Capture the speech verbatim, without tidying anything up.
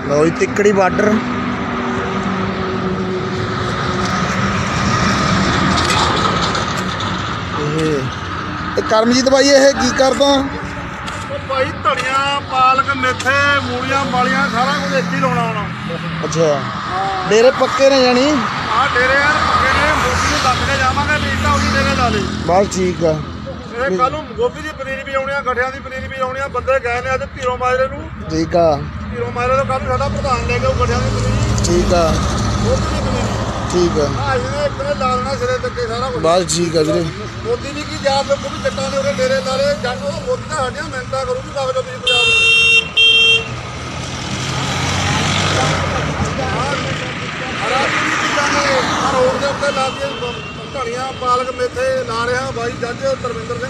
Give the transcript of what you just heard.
लो जी तिकड़ी border Karamjit भाई ये की करदा भाई धनिया पालक मेथे मूलियां बालियां सारा कुछ एक ही लाना होना। अच्छा डेरे पक्के ने जानी हाँ डेरे यार पक्के ने गोभी ਨੂੰ ਦੱਸ ਕੇ ਜਾਵਾਂਗੇ ਵੀ ਤਾਂ ਉਹੀ ਡੇਰੇ ਲਾ ਲਈ बस ठीक है ਇਹ ਕੱਲ ਨੂੰ ਗੋਭੀ ਦੀ ਪਨੀਰੀ ਵੀ ਆਉਣੀ ਆ ਗਠਿਆਂ ਦੀ ਪਨੀਰੀ ਵੀ ਆਉਣੀ ਆ ਬੰਦੇ ਗਏ ਨੇ ਅੱਜ ਧੀਰੋ ਮਾਜਰੇ ਨੂੰ ठीक है ਧੀਰੋ ਮਾਜਰੇ ਤੋਂ ਕੱਲ ਨੂੰ ਸਾਡਾ ਪ੍ਰਧਾਨ ਲੈ ਕੇ ਉਹ ਗਠਿਆਂ ਦੀ ਪਨੀਰੀ ठीक है ਗੋਭੀ ਦੀ ਪਨੀਰੀ ठीक है ਹਾਂ ਇਹਨੇ ਇੱਕ ਨੇ ਲਾ ਦੇਣਾ ਸਿਰੇ ਤੇ ਸਾਰਾ ਕੁਝ बस ठीक है वीरे ਮੋਦੀ ਵੀ ਕੀ ਯਾਦ ਰੱਖੋ ਵੀ ਜੱਟਾਂ ਨੇ ਉਹਦੇ ਡੇਰੇ ਲਾਰੇ ਜੱਟ ਉਹ ਮੋਦੀ ਦਾ ਸਾਡੀਆਂ ਮਿਹਨਤਾਂ ਕਰੂ ਵੀ ਕਾਗਜ਼ ਤੁਸੀਂ ਪੰਜਾਬ ਨੂੰ ਰੋਡ ਦੇ ਉੱਤੇ ਲਾ ਕੇ ਧਨੀਆ ਪਾਲਕ ਮੇਥੇ ਲਾ ਰਿਹਾ ਬਾਈ ਜੱਜ ਧਰਮਿੰਦਰ